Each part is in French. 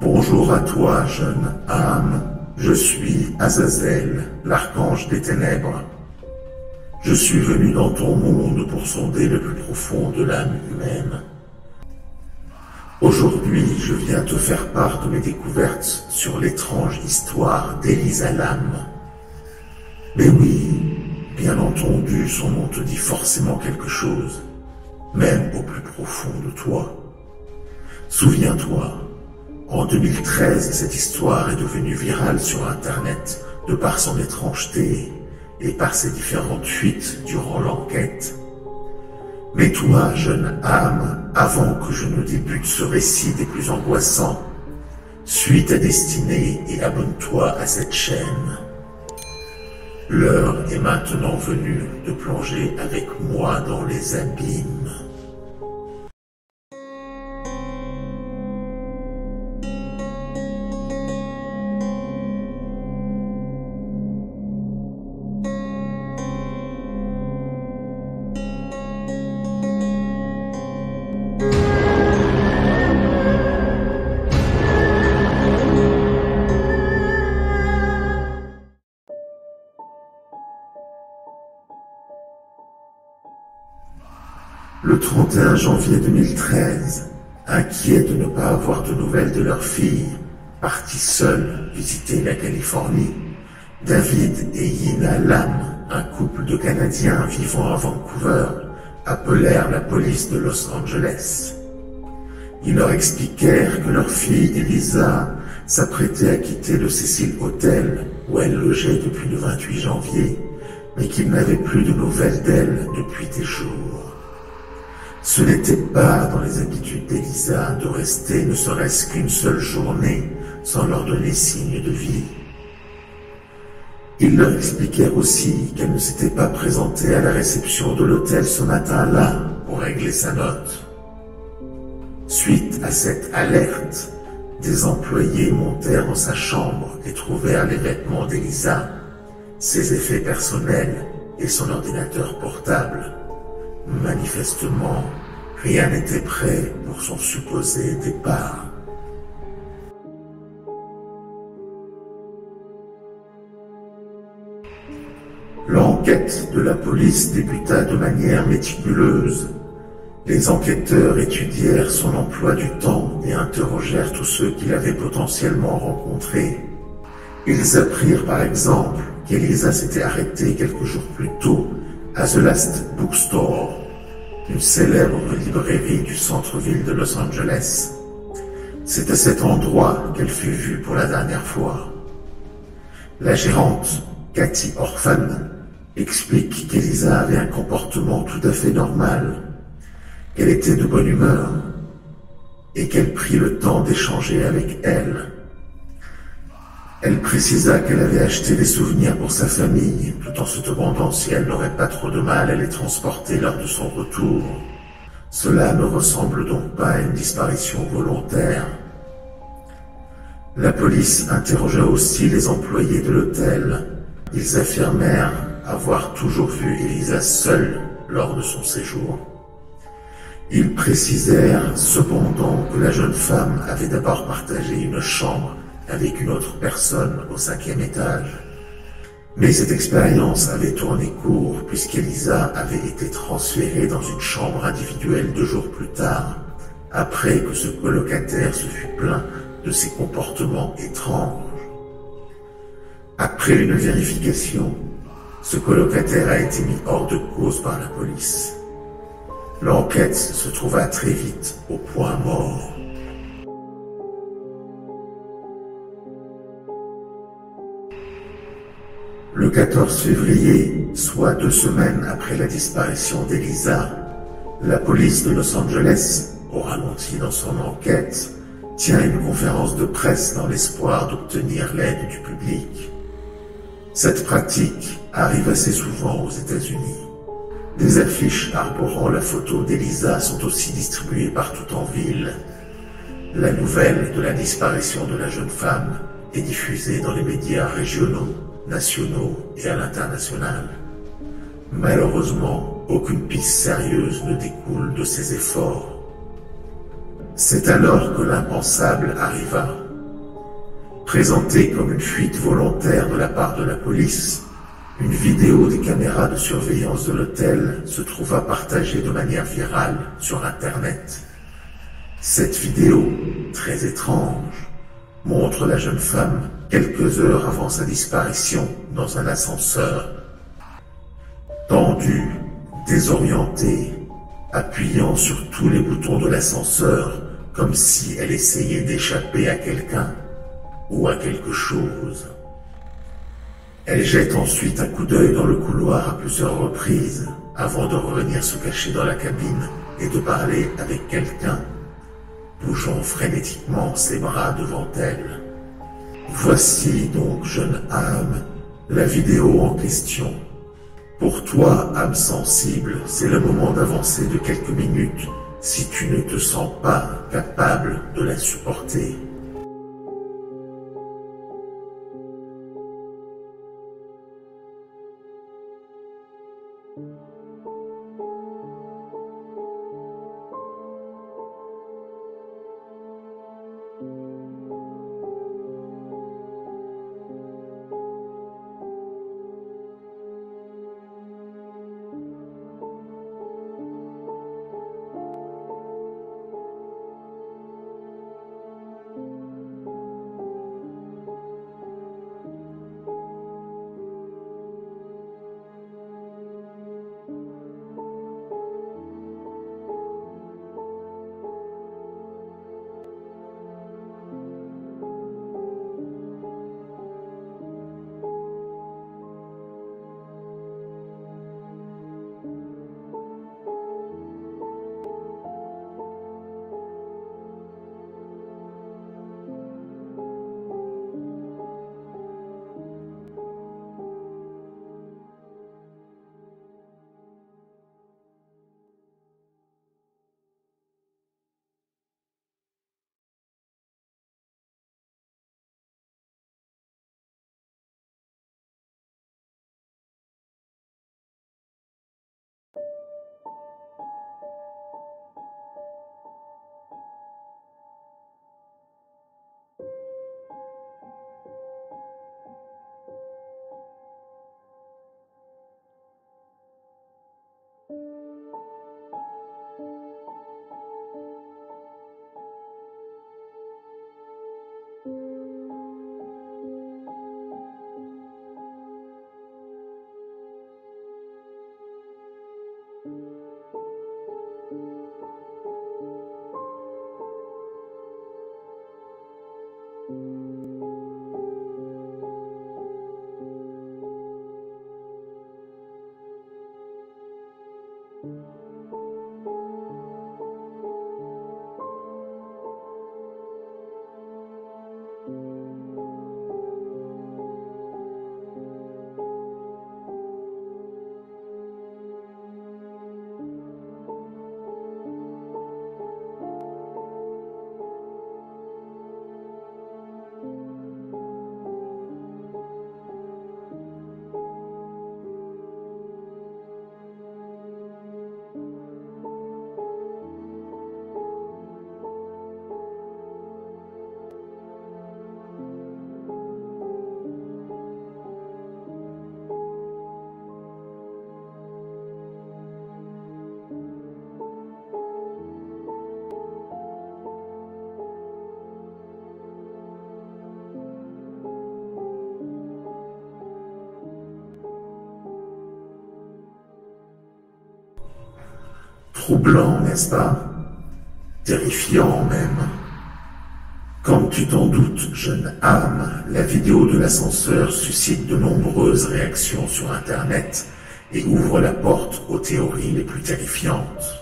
Bonjour à toi, jeune âme, je suis Azazel, l'archange des ténèbres. Je suis venu dans ton monde pour sonder le plus profond de l'âme humaine. Aujourd'hui, je viens te faire part de mes découvertes sur l'étrange histoire d'Elisa Lam. Mais oui, bien entendu, son nom te dit forcément quelque chose, même au plus profond de toi. Souviens-toi, en 2013, cette histoire est devenue virale sur Internet de par son étrangeté et par ses différentes fuites durant l'enquête. Mais toi, jeune âme, avant que je ne débute ce récit des plus angoissants, suis ta destinée et abonne-toi à cette chaîne. L'heure est maintenant venue de plonger avec moi dans les abîmes. Le 31 janvier 2013, inquiets de ne pas avoir de nouvelles de leur fille, partis seuls visiter la Californie, David et Yina Lam, un couple de Canadiens vivant à Vancouver, appelèrent la police de Los Angeles. Ils leur expliquèrent que leur fille Elisa s'apprêtait à quitter le Cecil Hotel où elle logeait depuis le 28 janvier, mais qu'ils n'avaient plus de nouvelles d'elle depuis des jours. Ce n'était pas dans les habitudes d'Elisa de rester ne serait-ce qu'une seule journée sans leur donner signe de vie. Ils leur expliquèrent aussi qu'elle ne s'était pas présentée à la réception de l'hôtel ce matin-là pour régler sa note. Suite à cette alerte, des employés montèrent dans sa chambre et trouvèrent les vêtements d'Elisa, ses effets personnels et son ordinateur portable. Manifestement, rien n'était prêt pour son supposé départ. L'enquête de la police débuta de manière méticuleuse. Les enquêteurs étudièrent son emploi du temps et interrogèrent tous ceux qu'il avait potentiellement rencontrés. Ils apprirent par exemple qu'Elisa s'était arrêtée quelques jours plus tôt à The Last Bookstore, une célèbre librairie du centre-ville de Los Angeles. C'est à cet endroit qu'elle fut vue pour la dernière fois. La gérante, Cathy Orphan, explique qu'Elisa avait un comportement tout à fait normal, qu'elle était de bonne humeur et qu'elle prit le temps d'échanger avec elle. Elle précisa qu'elle avait acheté des souvenirs pour sa famille, tout en se demandant si elle n'aurait pas trop de mal à les transporter lors de son retour. Cela ne ressemble donc pas à une disparition volontaire. La police interrogea aussi les employés de l'hôtel. Ils affirmèrent avoir toujours vu Elisa seule lors de son séjour. Ils précisèrent cependant que la jeune femme avait d'abord partagé une chambre avec une autre personne au 5e étage. Mais cette expérience avait tourné court puisqu'Elisa avait été transférée dans une chambre individuelle 2 jours plus tard, après que ce colocataire se fût plaint de ses comportements étranges. Après une vérification, ce colocataire a été mis hors de cause par la police. L'enquête se trouva très vite au point mort. Le 14 février, soit 2 semaines après la disparition d'Elisa, la police de Los Angeles, au ralenti dans son enquête, tient une conférence de presse dans l'espoir d'obtenir l'aide du public. Cette pratique arrive assez souvent aux États-Unis. Des affiches arborant la photo d'Elisa sont aussi distribuées partout en ville. La nouvelle de la disparition de la jeune femme est diffusée dans les médias régionaux, nationaux et à l'international. Malheureusement, aucune piste sérieuse ne découle de ces efforts. C'est alors que l'impensable arriva. Présentée comme une fuite volontaire de la part de la police, une vidéo des caméras de surveillance de l'hôtel se trouva partagée de manière virale sur Internet. Cette vidéo, très étrange, montre la jeune femme quelques heures avant sa disparition dans un ascenseur. Tendue, désorientée, appuyant sur tous les boutons de l'ascenseur comme si elle essayait d'échapper à quelqu'un ou à quelque chose. Elle jette ensuite un coup d'œil dans le couloir à plusieurs reprises avant de revenir se cacher dans la cabine et de parler avec quelqu'un, bougeant frénétiquement ses bras devant elle. Voici donc, jeune âme, la vidéo en question. Pour toi, âme sensible, c'est le moment d'avancer de quelques minutes si tu ne te sens pas capable de la supporter. Troublant, n'est-ce pas? Terrifiant même. Comme tu t'en doutes, jeune âme, la vidéo de l'ascenseur suscite de nombreuses réactions sur Internet et ouvre la porte aux théories les plus terrifiantes.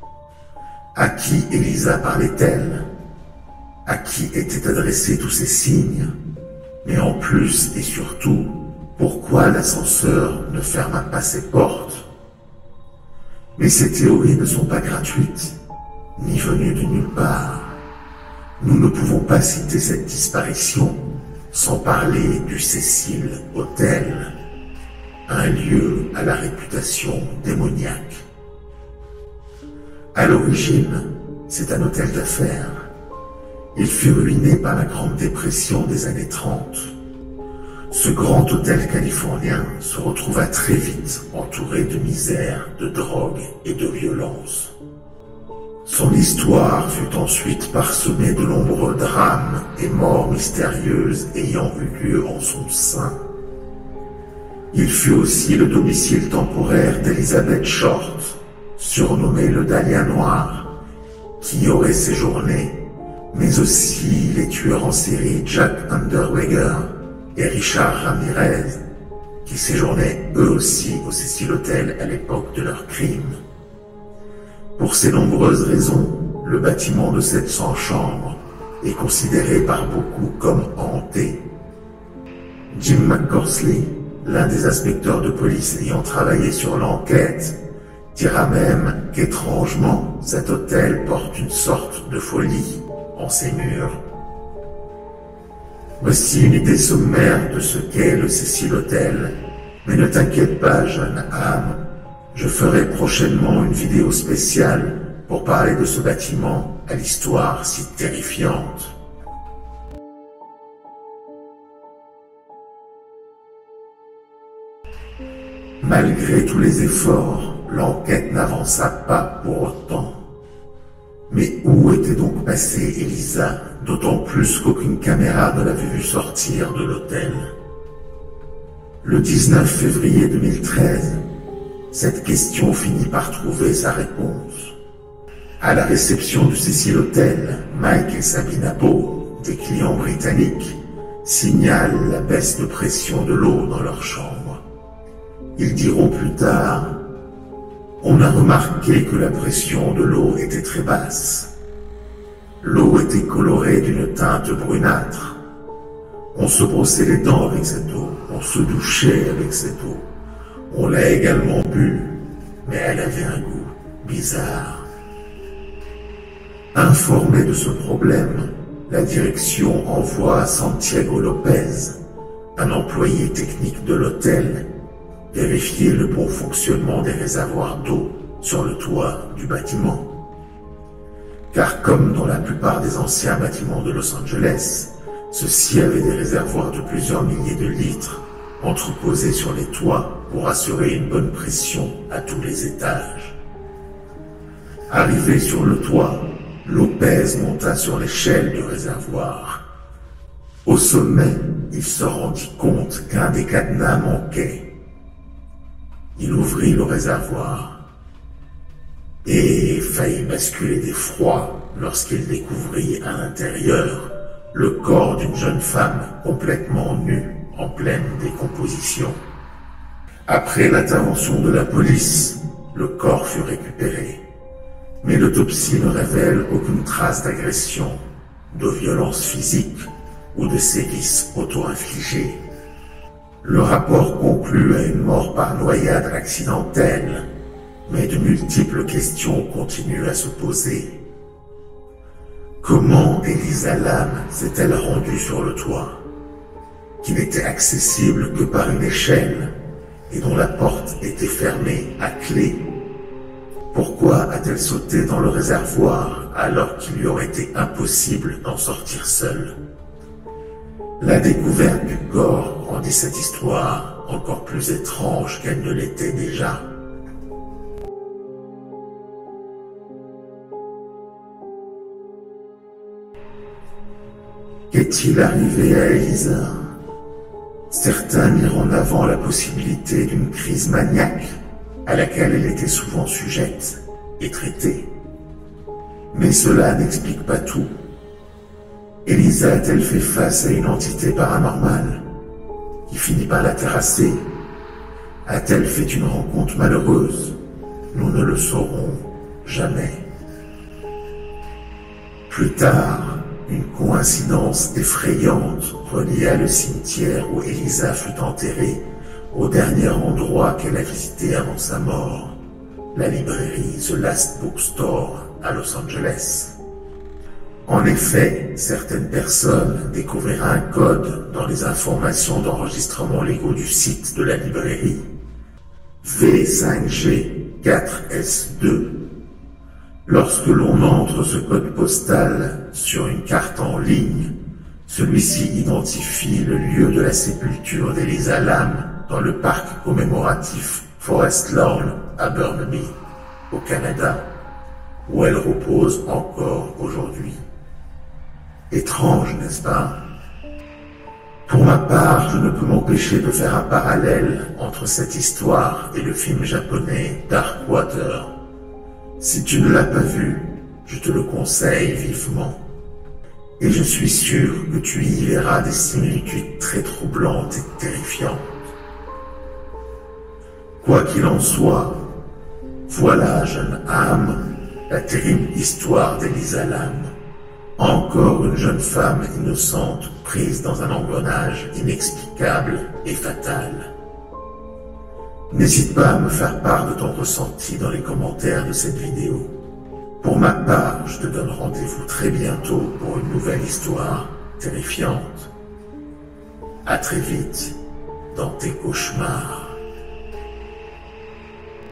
À qui Elisa parlait-elle? À qui étaient adressés tous ces signes? Mais en plus et surtout, pourquoi l'ascenseur ne ferma pas ses portes? Mais ces théories ne sont pas gratuites, ni venues de nulle part. Nous ne pouvons pas citer cette disparition sans parler du Cecil Hotel, un lieu à la réputation démoniaque. À l'origine, c'est un hôtel d'affaires. Il fut ruiné par la Grande Dépression des années 30. Ce grand hôtel californien se retrouva très vite entouré de misère, de drogue et de violence. Son histoire fut ensuite parsemée de nombreux drames et morts mystérieuses ayant eu lieu en son sein. Il fut aussi le domicile temporaire d'Elizabeth Short, surnommée le Dahlia Noir, qui y aurait séjourné, mais aussi les tueurs en série Jack Unterweger et Richard Ramirez, qui séjournaient eux aussi au Cecil Hotel à l'époque de leur crime. Pour ces nombreuses raisons, le bâtiment de 700 chambres est considéré par beaucoup comme hanté. Jim McCorsley, l'un des inspecteurs de police ayant travaillé sur l'enquête, dira même qu'étrangement, cet hôtel porte une sorte de folie en ses murs. Voici une idée sommaire de ce qu'est le Cecil Hotel, mais ne t'inquiète pas, jeune âme, je ferai prochainement une vidéo spéciale pour parler de ce bâtiment à l'histoire si terrifiante. Malgré tous les efforts, l'enquête n'avança pas pour autant. Mais où était donc passée Elisa, d'autant plus qu'aucune caméra ne l'avait vue sortir de l'hôtel? Le 19 février 2013, cette question finit par trouver sa réponse. À la réception du Cecil Hotel, Mike et Sabine Abo, des clients britanniques, signalent la baisse de pression de l'eau dans leur chambre. Ils diront plus tard: on a remarqué que la pression de l'eau était très basse. L'eau était colorée d'une teinte brunâtre. On se brossait les dents avec cette eau, on se douchait avec cette eau. On l'a également bu, mais elle avait un goût bizarre. Informé de ce problème, la direction envoie Santiago Lopez, un employé technique de l'hôtel, vérifier le bon fonctionnement des réservoirs d'eau sur le toit du bâtiment. Car comme dans la plupart des anciens bâtiments de Los Angeles, ceux-ci avaient des réservoirs de plusieurs milliers de litres entreposés sur les toits pour assurer une bonne pression à tous les étages. Arrivé sur le toit, Lopez monta sur l'échelle du réservoir. Au sommet, il se rendit compte qu'un des cadenas manquait. Il ouvrit le réservoir et faillit basculer d'effroi lorsqu'il découvrit à l'intérieur le corps d'une jeune femme complètement nue, en pleine décomposition. Après l'intervention de la police, le corps fut récupéré, mais l'autopsie ne révèle aucune trace d'agression, de violence physique ou de sévices auto-infligés. Le rapport conclut à une mort par noyade accidentelle, mais de multiples questions continuent à se poser. Comment Elisa Lam s'est-elle rendue sur le toit, qui n'était accessible que par une échelle et dont la porte était fermée à clé? Pourquoi a-t-elle sauté dans le réservoir alors qu'il lui aurait été impossible d'en sortir seule? La découverte du corps rendit cette histoire encore plus étrange qu'elle ne l'était déjà. Qu'est-il arrivé à Elisa? Certains mirent en avant la possibilité d'une crise maniaque à laquelle elle était souvent sujette et traitée. Mais cela n'explique pas tout. Elisa a-t-elle fait face à une entité paranormale qui finit par la terrasser? A-t-elle fait une rencontre malheureuse? Nous ne le saurons jamais. Plus tard, une coïncidence effrayante relia le cimetière où Elisa fut enterrée au dernier endroit qu'elle a visité avant sa mort, la librairie The Last Bookstore à Los Angeles. En effet, certaines personnes découvrirent un code dans les informations d'enregistrement légaux du site de la librairie, V5G4S2, Lorsque l'on entre ce code postal sur une carte en ligne, celui-ci identifie le lieu de la sépulture d'Elisa Lam dans le parc commémoratif Forest Lawn à Burnaby, au Canada, où elle repose encore aujourd'hui. Étrange, n'est-ce pas? Pour ma part, je ne peux m'empêcher de faire un parallèle entre cette histoire et le film japonais Darkwater. Si tu ne l'as pas vu, je te le conseille vivement. Et je suis sûr que tu y verras des similitudes très troublantes et terrifiantes. Quoi qu'il en soit, voilà, jeune âme, la terrible histoire d'Elisa Lam. Encore une jeune femme innocente prise dans un engrenage inexplicable et fatal. N'hésite pas à me faire part de ton ressenti dans les commentaires de cette vidéo. Pour ma part, je te donne rendez-vous très bientôt pour une nouvelle histoire terrifiante. À très vite dans tes cauchemars.